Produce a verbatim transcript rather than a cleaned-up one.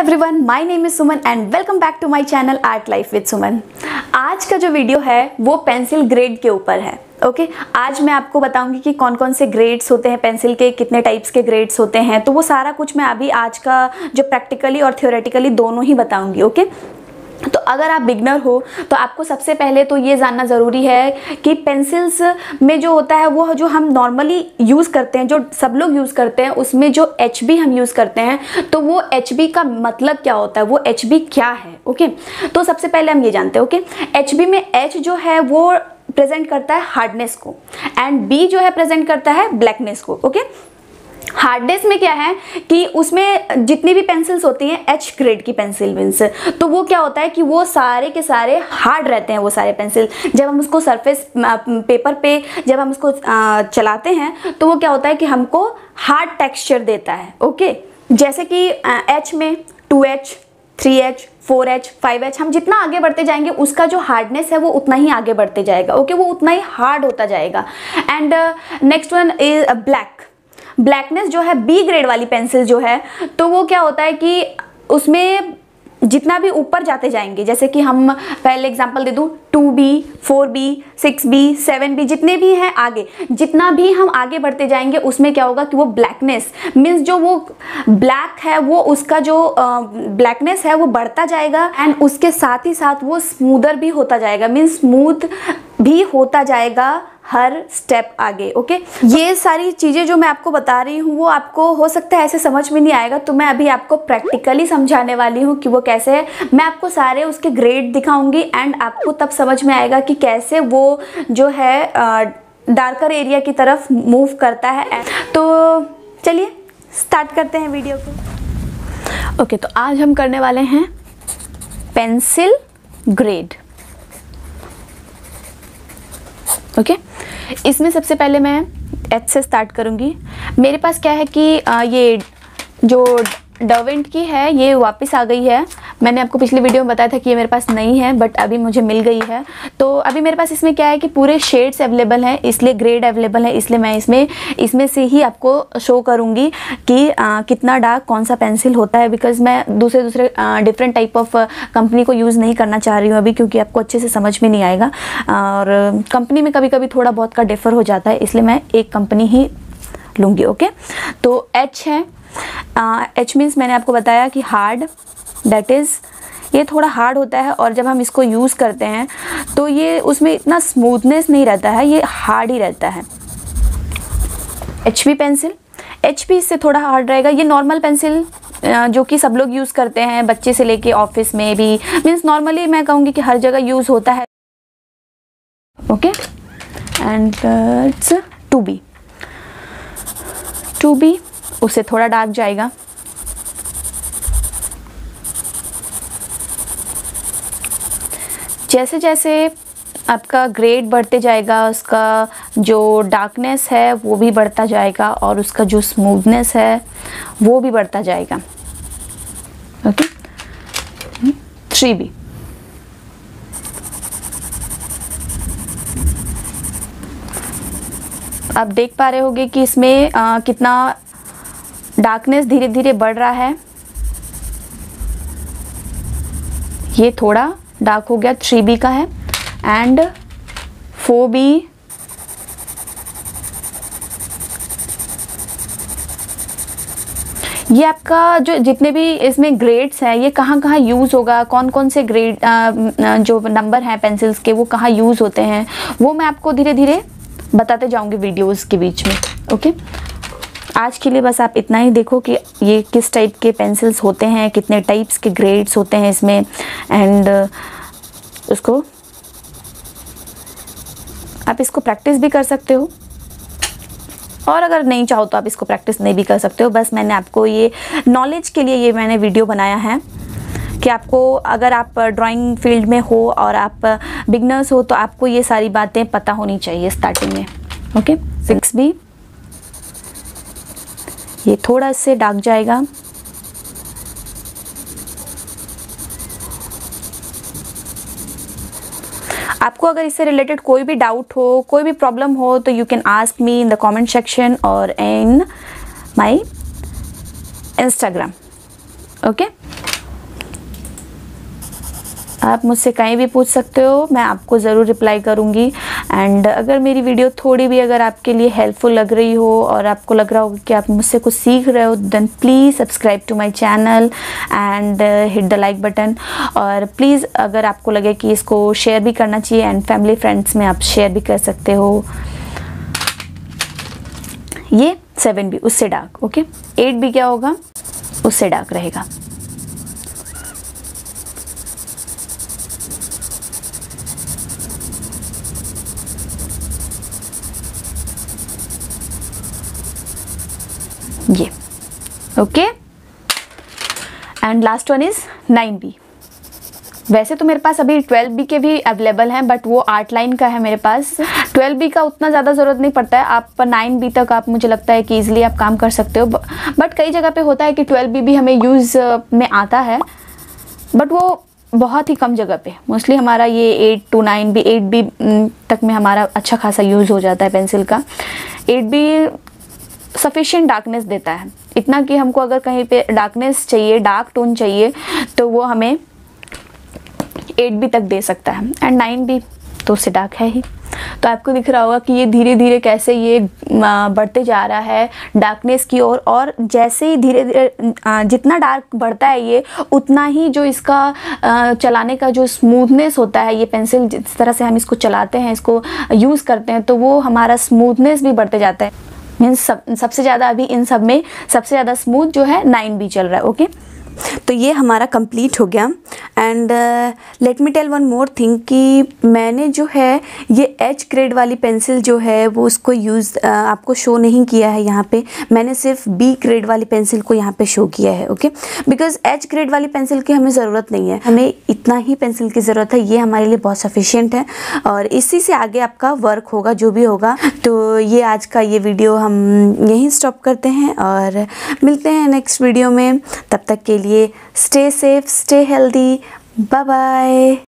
Everyone, my name is Suman and welcome back to my channel art life with Suman. आज का जो video है वो पेंसिल ग्रेड के ऊपर है। Okay okay? आज मैं आपको बताऊंगी कि कौन कौन से ग्रेड्स होते हैं पेंसिल के, कितने टाइप्स के ग्रेड्स होते हैं। तो वो सारा कुछ मैं अभी आज का जो प्रैक्टिकली और थ्योरेटिकली दोनों ही बताऊंगी। Okay okay? तो अगर आप बिगनर हो तो आपको सबसे पहले तो ये जानना ज़रूरी है कि पेंसिल्स में जो होता है वो जो हम नॉर्मली यूज़ करते हैं, जो सब लोग यूज़ करते हैं, उसमें जो एच बी हम यूज़ करते हैं तो वो एच बी का मतलब क्या होता है, वो एच बी क्या है। ओके तो सबसे पहले हम ये जानते हैं। ओके एच बी में एच जो है वो प्रेजेंट करता है हार्डनेस को एंड बी जो है प्रेजेंट करता है ब्लैकनेस को। ओके हार्डनेस में क्या है कि उसमें जितनी भी पेंसिल्स होती हैं एच ग्रेड की पेंसिल मीन्स, तो वो क्या होता है कि वो सारे के सारे हार्ड रहते हैं। वो सारे पेंसिल जब हम उसको सरफेस पेपर पे जब हम उसको चलाते हैं तो वो क्या होता है कि हमको हार्ड टेक्सचर देता है। ओके जैसे कि एच में two H, three H, four H, five H, हम जितना आगे बढ़ते जाएंगे उसका जो हार्डनेस है वो उतना ही आगे बढ़ते जाएगा। ओके वो उतना ही हार्ड होता जाएगा। And next one is black. Blackness जो है बी ग्रेड वाली पेंसिल जो है तो वो क्या होता है कि उसमें जितना भी ऊपर जाते जाएंगे, जैसे कि हम पहले एग्जांपल दे दूं two B, four B, six B, seven B, जितने भी हैं आगे, जितना भी हम आगे बढ़ते जाएंगे उसमें क्या होगा कि वो ब्लैकनेस मीन्स जो वो ब्लैक है वो उसका जो ब्लैकनेस है वो बढ़ता जाएगा एंड उसके साथ ही साथ वो स्मूदर भी होता जाएगा, मीन्स स्मूथ भी होता जाएगा हर स्टेप आगे। ओके ये सारी चीज़ें जो मैं आपको बता रही हूँ वो आपको हो सकता है ऐसे समझ में नहीं आएगा, तो मैं अभी आपको प्रैक्टिकली समझाने वाली हूँ कि वो कैसे है। मैं आपको सारे उसके ग्रेड दिखाऊंगी एंड आपको तब समझ में आएगा कि कैसे वो जो है डार्कर एरिया की तरफ मूव करता है। तो चलिए स्टार्ट करते हैं वीडियो को। ओके तो आज हम करने वाले हैं पेंसिल ग्रेड। Okay okay? इसमें सबसे पहले मैं एच से स्टार्ट करूँगी। मेरे पास क्या है कि आ, ये जो डवेंट की है ये वापस आ गई है। मैंने आपको पिछली वीडियो में बताया था कि ये मेरे पास नहीं है बट अभी मुझे मिल गई है। तो अभी मेरे पास इसमें क्या है कि पूरे शेड्स अवेलेबल हैं, इसलिए ग्रेड अवेलेबल है, इसलिए मैं इसमें इसमें से ही आपको शो करूँगी कि आ, कितना डार्क कौन सा पेंसिल होता है। बिकॉज मैं दूसरे दूसरे डिफरेंट टाइप ऑफ कंपनी को यूज़ नहीं करना चाह रही हूँ अभी, क्योंकि आपको अच्छे से समझ में नहीं आएगा और कंपनी में कभी कभी थोड़ा बहुत का डिफ़र हो जाता है, इसलिए मैं एक कंपनी ही लूँगी। ओके तो एच है। एच मीन्स मैंने आपको बताया कि हार्ड, दैट इज़ ये थोड़ा हार्ड होता है और जब हम इसको यूज़ करते हैं तो ये उसमें इतना स्मूथनेस नहीं रहता है, ये हार्ड ही रहता है। H B pencil, H B इससे थोड़ा हार्ड रहेगा। ये नॉर्मल पेंसिल जो कि सब लोग यूज़ करते हैं, बच्चे से लेके ऑफिस में भी, मीन्स नॉर्मली मैं कहूँगी कि हर जगह यूज़ होता है। Okay and it's two B. Two B उससे थोड़ा डार्क जाएगा। जैसे जैसे आपका ग्रेड बढ़ते जाएगा उसका जो डार्कनेस है वो भी बढ़ता जाएगा और उसका जो स्मूथनेस है वो भी बढ़ता जाएगा। Okay three B. आप देख पा रहे होंगे कि इसमें आ, कितना डार्कनेस धीरे धीरे बढ़ रहा है। ये थोड़ा डार्क हो गया, थ्री बी का है एंड फोर बी। ये आपका जो जितने भी इसमें ग्रेड्स हैं ये कहाँ कहाँ यूज़ होगा, कौन कौन से ग्रेड जो नंबर हैं पेंसिल्स के वो कहाँ यूज़ होते हैं वो मैं आपको धीरे धीरे बताते जाऊंगी वीडियोस के बीच में। ओके आज के लिए बस आप इतना ही देखो कि ये किस टाइप के पेंसिल्स होते हैं, कितने टाइप्स के ग्रेड्स होते हैं इसमें एंड उसको आप इसको प्रैक्टिस भी कर सकते हो और अगर नहीं चाहो तो आप इसको प्रैक्टिस नहीं भी कर सकते हो। बस मैंने आपको ये नॉलेज के लिए ये मैंने वीडियो बनाया है कि आपको अगर आप ड्राइंग फील्ड में हो और आप बिगनर्स हो तो आपको ये सारी बातें पता होनी चाहिए स्टार्टिंग में। ओके सिक्स बी ये थोड़ा इससे डार्क जाएगा। आपको अगर इससे रिलेटेड कोई भी डाउट हो, कोई भी प्रॉब्लम हो तो you can ask me in the comment section और इन माय इंस्टाग्राम। ओके आप मुझसे कहीं भी पूछ सकते हो, मैं आपको ज़रूर रिप्लाई करूँगी। एंड अगर मेरी वीडियो थोड़ी भी अगर आपके लिए हेल्पफुल लग रही हो और आपको लग रहा हो कि आप मुझसे कुछ सीख रहे हो, then please subscribe to my channel and hit the like button. और प्लीज़ अगर आपको लगे कि इसको शेयर भी करना चाहिए एंड फैमिली फ्रेंड्स में आप शेयर भी कर सकते हो। ये सेवन बी उससे डार्क, ओके। एट बी क्या होगा, उससे डार्क रहेगा। ये okay. And last one is nine B. वैसे तो मेरे पास अभी ट्वेल्व बी के भी अवेलेबल हैं, बट वो आर्ट लाइन का है मेरे पास। ट्वेल्व बी का उतना ज़्यादा ज़रूरत नहीं पड़ता है, आप नाइन बी तक आप मुझे लगता है कि ईजिली आप काम कर सकते हो। बट कई जगह पे होता है कि ट्वेल्व बी भी हमें यूज़ में आता है, बट वो बहुत ही कम जगह पे। मोस्टली हमारा ये eight to nine B, eight B तक में हमारा अच्छा खासा यूज़ हो जाता है पेंसिल का। एट बी सफिशिएंट डार्कनेस देता है, इतना कि हमको अगर कहीं पे डार्कनेस चाहिए, डार्क टोन चाहिए, तो वो हमें एट बी तक दे सकता है। एंड नाइन बी तो उससे डार्क है ही। तो आपको दिख रहा होगा कि ये धीरे धीरे कैसे ये बढ़ते जा रहा है डार्कनेस की ओर। और जैसे ही धीरे धीरे जितना डार्क बढ़ता है ये, उतना ही जो इसका चलाने का जो स्मूथनेस होता है, ये पेंसिल जिस तरह से हम इसको चलाते हैं, इसको यूज़ करते हैं, तो वो हमारा स्मूथनेस भी बढ़ते जाता है। मीन्स सब सबसे ज़्यादा अभी इन सब में सबसे ज़्यादा स्मूथ जो है नाइन बी चल रहा है, ओके। तो ये हमारा कंप्लीट हो गया। And let me tell one more thing कि मैंने जो है ये एच ग्रेड वाली पेंसिल जो है वो उसको यूज़ uh, आपको शो नहीं किया है यहाँ पे। मैंने सिर्फ बी ग्रेड वाली पेंसिल को यहाँ पे शो किया है, ओके। बिकॉज एच ग्रेड वाली पेंसिल की हमें ज़रूरत नहीं है, हमें इतना ही पेंसिल की ज़रूरत है, ये हमारे लिए बहुत सफिशिएंट है। और इसी से आगे आपका वर्क होगा जो भी होगा। तो ये आज का ये वीडियो हम यहीं स्टॉप करते हैं और मिलते हैं नेक्स्ट वीडियो में। तब तक के लिए stay safe, stay healthy, bye bye.